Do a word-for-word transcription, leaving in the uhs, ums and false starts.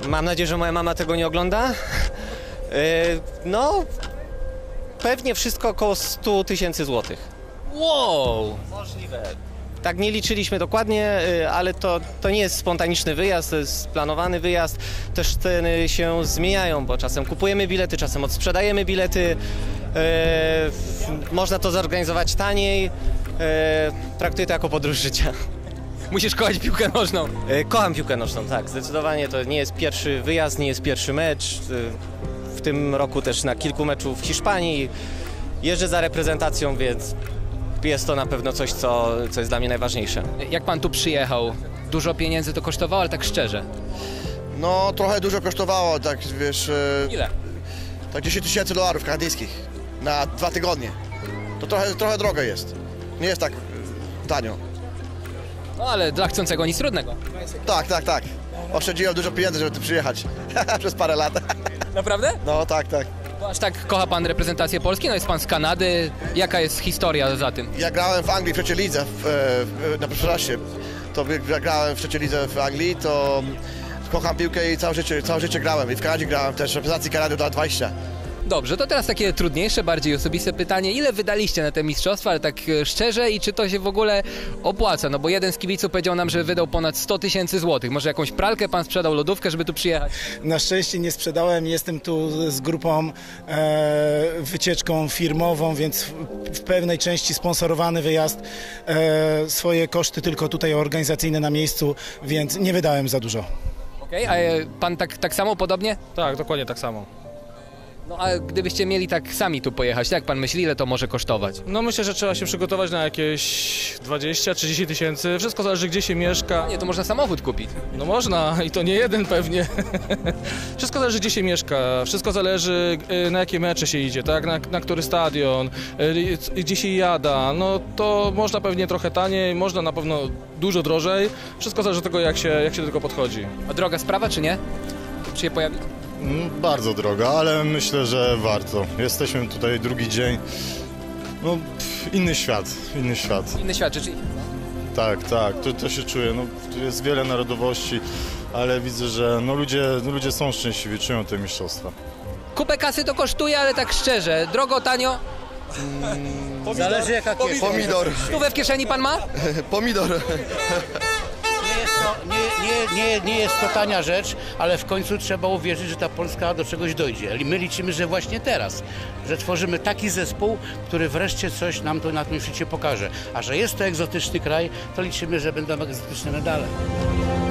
Mam nadzieję, że moja mama tego nie ogląda. Yy, no, pewnie wszystko około stu tysięcy złotych. Wow! Możliwe. Tak nie liczyliśmy dokładnie, yy, ale to, to nie jest spontaniczny wyjazd, to jest planowany wyjazd. Też ceny się zmieniają, bo czasem kupujemy bilety, czasem odsprzedajemy bilety. Yy, można to zorganizować taniej. Yy, traktuję to jako podróż życia. Musisz kochać piłkę nożną. Yy, kocham piłkę nożną, tak, zdecydowanie. To nie jest pierwszy wyjazd, nie jest pierwszy mecz. Yy, w tym roku też na kilku meczów w Hiszpanii. Jeżdżę za reprezentacją, więc jest to na pewno coś, co, co jest dla mnie najważniejsze. Jak pan tu przyjechał? Dużo pieniędzy to kosztowało, ale tak szczerze. No, trochę dużo kosztowało, tak wiesz... e, Ile? Tak dziesięć tysięcy dolarów kanadyjskich na dwa tygodnie. To trochę, trochę drogo jest. Nie jest tak e, tanio. No ale dla chcącego nic trudnego. Tak, tak, tak. Oszczędziłem dużo pieniędzy, żeby tu przyjechać. Przez parę lat. Naprawdę? No, tak, tak. Bo aż tak kocha pan reprezentację Polski? No jest pan z Kanady. Jaka jest historia za tym? Ja grałem w Anglii w trzeciej lidze, w, w, na pierwszym to ja grałem w trzeciej lidze w Anglii, to kocham piłkę i całe życie, całe życie grałem. I w Kanadzie grałem też, w reprezentacji Kanady do lat dwudziestu. Dobrze, to teraz takie trudniejsze, bardziej osobiste pytanie. Ile wydaliście na te mistrzostwa, ale tak e, szczerze i czy to się w ogóle opłaca? No bo jeden z kibiców powiedział nam, że wydał ponad sto tysięcy złotych. Może jakąś pralkę pan sprzedał, lodówkę, żeby tu przyjechać? Na szczęście nie sprzedałem, jestem tu z grupą e, wycieczką firmową, więc w, w pewnej części sponsorowany wyjazd, e, swoje koszty tylko tutaj organizacyjne na miejscu, więc nie wydałem za dużo. Okej, a e, pan tak, tak samo, podobnie? Tak, dokładnie tak samo. No a gdybyście mieli tak sami tu pojechać, to jak pan myśli, ile to może kosztować? No myślę, że trzeba się przygotować na jakieś dwadzieścia trzydzieści tysięcy. Wszystko zależy, gdzie się mieszka. Nie, to można samochód kupić. No można i to nie jeden pewnie. Wszystko zależy, gdzie się mieszka. Wszystko zależy, y, na jakie mecze się idzie, tak? Na, na który stadion, y, c- gdzie się jada. No to można pewnie trochę taniej, można na pewno dużo drożej. Wszystko zależy od tego, jak się, jak się do tego podchodzi. A droga sprawa, czy nie? Tu się pojawi? Mm, Bardzo droga, ale myślę, że warto. Jesteśmy tutaj drugi dzień. No, pff, inny świat, inny świat. Inny świat, czyli... Tak, tak, to, to się czuje. No, tu jest wiele narodowości, ale widzę, że no, ludzie, no, ludzie są szczęśliwi, czują te mistrzostwa. Kupę kasy to kosztuje, ale tak szczerze, drogo, tanio? Zależy jaka kieszeń. Pomidor, Stówę w kieszeni pan ma? pomidor. Nie jest, to, nie, nie, nie, nie jest to tania rzecz, ale w końcu trzeba uwierzyć, że ta Polska do czegoś dojdzie. I my liczymy, że właśnie teraz, że tworzymy taki zespół, który wreszcie coś nam tu na tym świecie pokaże. A że jest to egzotyczny kraj, to liczymy, że będą egzotyczne medale.